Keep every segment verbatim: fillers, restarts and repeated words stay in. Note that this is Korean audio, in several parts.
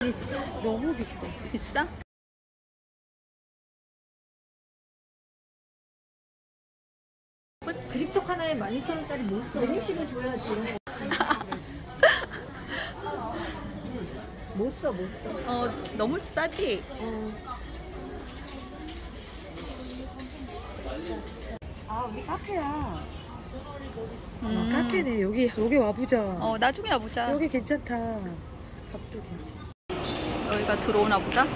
아니 너무 비싸. 비싸? 그립톡 하나에 만 이천 원짜리 못 써. 백육십을 줘야지. 못 써, 못 써. 어, 너무 싸지? 어. 아, 여기 카페야. 음. 아, 카페네. 여기, 여기 와보자. 어, 나중에 와보자. 여기 괜찮다. 밥도 괜찮아. 여기가 들어오나 보다?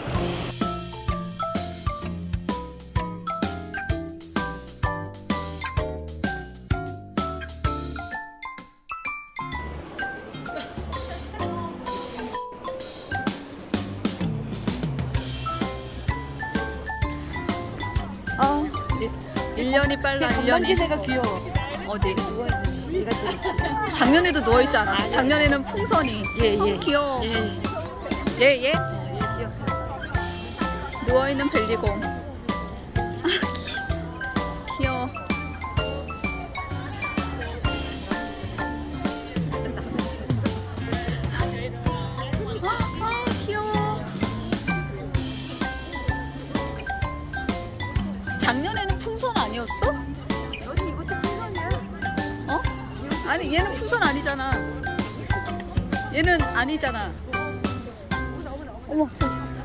아, 일 년이 빨라. 일 년이. 건반지 내가 귀여워. 어디? 누워있는 얘가 제일 귀여워. 작년에도 누워있잖아. 작년에는 풍선이. 예, 예. 어, 귀여워. 예. 얘, 얘? 예, 귀여워. 누워있는 벨리공. 아, 귀- 귀여워. 아, 귀여워. 작년에는 풍선 아니었어? 너는 이것도 풍선이야. 어? 아니, 얘는 풍선 아니잖아. 얘는 아니잖아. 어머, 잠시.